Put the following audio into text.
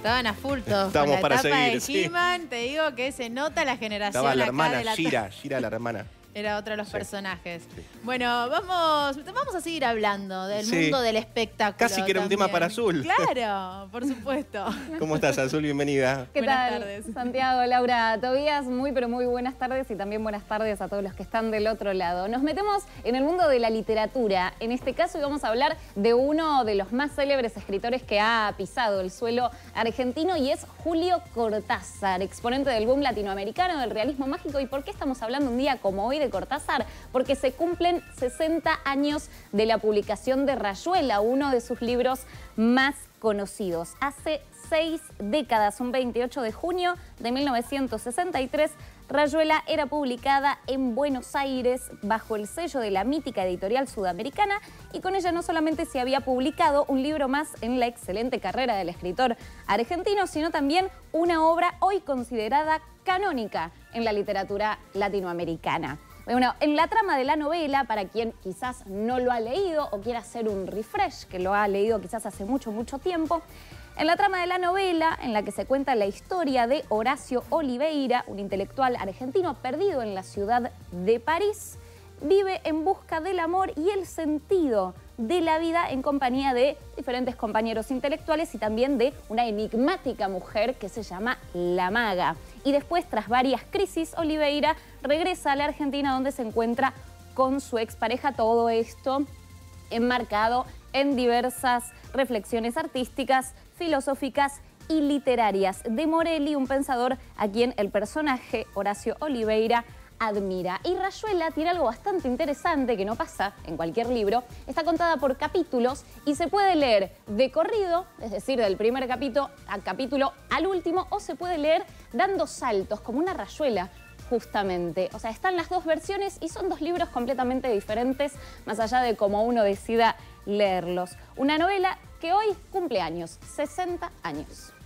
Estaban a full todos. Estábamos con la para etapa seguir, de sí. He-Man, te digo que se nota la generación Estaba la acá hermana, de la Shira la hermana. Era otro de los Sí. personajes. Sí. Bueno, vamos a seguir hablando del Sí. mundo del espectáculo. Casi que era un tema también. para Azul. Claro, por supuesto. ¿Cómo estás, Azul? Bienvenida. ¿Qué Buenas tal? tardes. Santiago, Laura, Tobías, muy pero muy buenas tardes y también buenas tardes a todos los que están del otro lado. Nos metemos en el mundo de la literatura, en este caso, y vamos a hablar de uno de los más célebres escritores que ha pisado el suelo argentino y es Julio Cortázar, exponente del boom latinoamericano, del realismo mágico. ¿Y por qué estamos hablando un día como hoy de Cortázar? Porque se cumplen 60 años de la publicación de Rayuela, uno de sus libros más conocidos. Hace 6 décadas, un 28 de junio de 1963, Rayuela era publicada en Buenos Aires bajo el sello de la mítica editorial sudamericana y con ella no solamente se había publicado un libro más en la excelente carrera del escritor argentino, sino también una obra hoy considerada canónica en la literatura latinoamericana. Bueno, en la trama de la novela, para quien quizás no lo ha leído o quiera hacer un refresh, que lo ha leído quizás hace mucho tiempo, en la trama de la novela, en la que se cuenta la historia de Horacio Oliveira, un intelectual argentino perdido en la ciudad de París, vive en busca del amor y el sentido de la vida en compañía de diferentes compañeros intelectuales y también de una enigmática mujer que se llama La Maga. Y después, tras varias crisis, Oliveira regresa a la Argentina donde se encuentra con su expareja. Todo esto enmarcado en diversas reflexiones artísticas, filosóficas y literarias de Morelli, un pensador a quien el personaje Horacio Oliveira admira. Y Rayuela tiene algo bastante interesante que no pasa en cualquier libro. Está contada por capítulos y se puede leer de corrido, es decir, del primer capítulo al último, o se puede leer dando saltos, como una rayuela, justamente. O sea, están las dos versiones y son dos libros completamente diferentes, más allá de cómo uno decida leerlos. Una novela que hoy cumple años, 60 años.